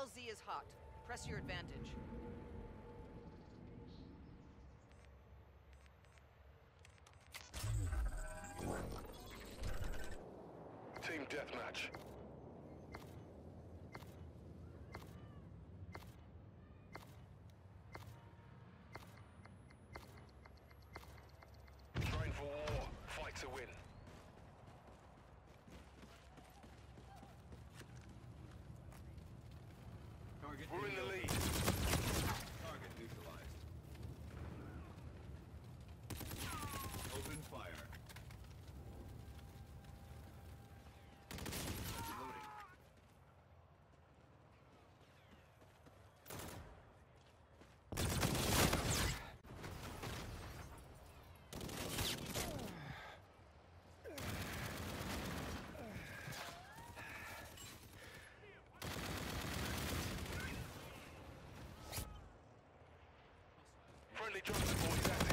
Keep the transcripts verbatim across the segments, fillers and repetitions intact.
Z is hot. Press your advantage. Team deathmatch. Train for war. Fight to win. Target We're in the lead. Target neutralized. Open fire. Reloading. Friendly drone support is active.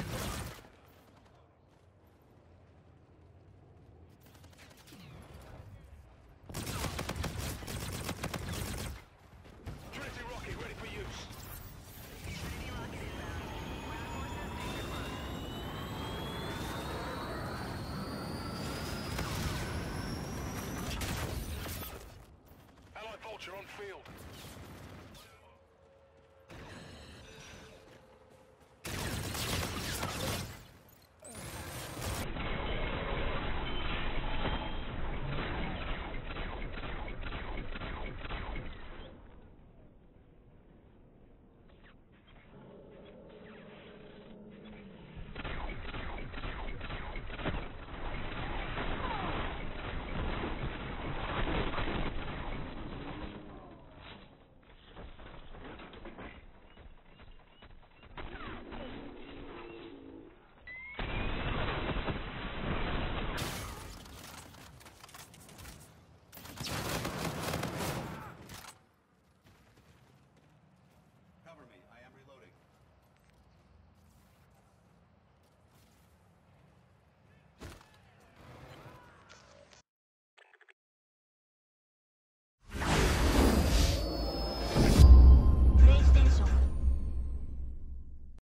Trinity rocket ready for use. Trinity rocket inbound. Ground forces, danger close. Allied Vulture on field.